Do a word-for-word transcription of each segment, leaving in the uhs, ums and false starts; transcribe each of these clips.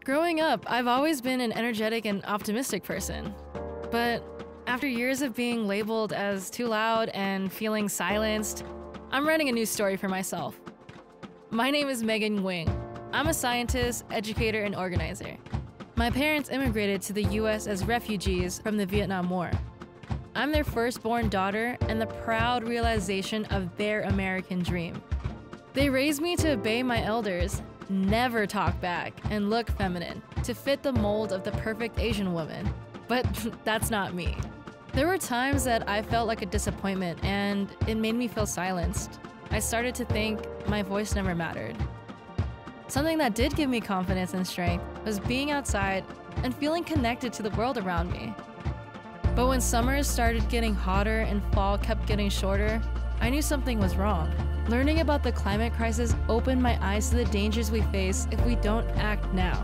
Growing up, I've always been an energetic and optimistic person. But after years of being labeled as too loud and feeling silenced, I'm writing a new story for myself. My name is Megan Nguyen. I'm a scientist, educator, and organizer. My parents immigrated to the U S as refugees from the Vietnam War. I'm their firstborn daughter and the proud realization of their American dream. They raised me to obey my elders, never talk back, and look feminine, to fit the mold of the perfect Asian woman. But that's not me. There were times that I felt like a disappointment and it made me feel silenced. I started to think my voice never mattered. Something that did give me confidence and strength was being outside and feeling connected to the world around me. But when summers started getting hotter and fall kept getting shorter, I knew something was wrong. Learning about the climate crisis opened my eyes to the dangers we face if we don't act now.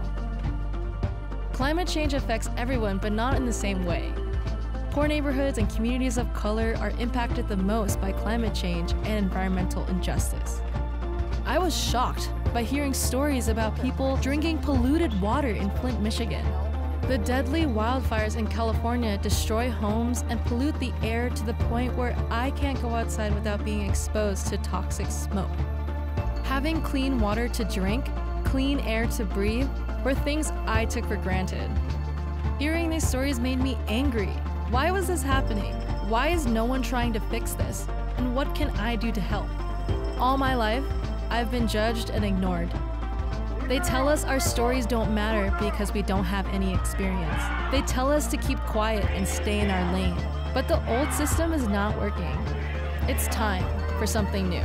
Climate change affects everyone, but not in the same way. Poor neighborhoods and communities of color are impacted the most by climate change and environmental injustice. I was shocked by hearing stories about people drinking polluted water in Flint, Michigan. The deadly wildfires in California destroy homes and pollute the air to the point where I can't go outside without being exposed to toxic smoke. Having clean water to drink, clean air to breathe, were things I took for granted. Hearing these stories made me angry. Why was this happening? Why is no one trying to fix this? And what can I do to help? All my life, I've been judged and ignored. They tell us our stories don't matter because we don't have any experience. They tell us to keep quiet and stay in our lane. But the old system is not working. It's time for something new.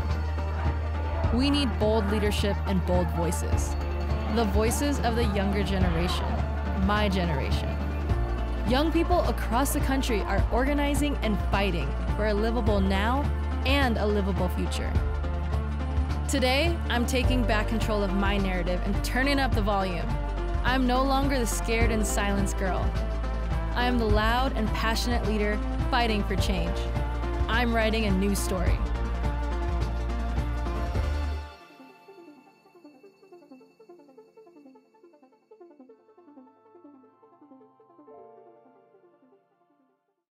We need bold leadership and bold voices. The voices of the younger generation, my generation. Young people across the country are organizing and fighting for a livable now and a livable future. Today, I'm taking back control of my narrative and turning up the volume. I'm no longer the scared and silenced girl. I am the loud and passionate leader fighting for change. I'm writing a new story.